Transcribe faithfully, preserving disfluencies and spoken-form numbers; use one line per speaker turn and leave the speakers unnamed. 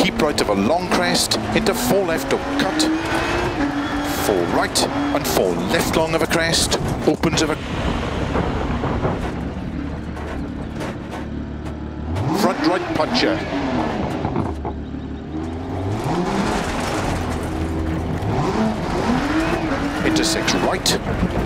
keep right of a long crest, into four left to cut, four right and four left long of a crest, opens of a front right puncher, into six right,